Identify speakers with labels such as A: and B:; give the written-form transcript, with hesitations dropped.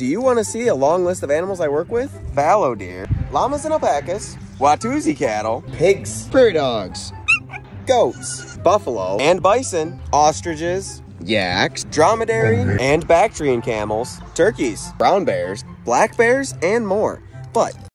A: Do you want to see a long list of animals I work with? Fallow deer, llamas and alpacas, Watusi cattle, pigs,
B: Prairie dogs,
A: goats, buffalo and bison, ostriches,
B: yaks,
A: dromedary and Bactrian camels, turkeys, brown bears, black bears, and more. But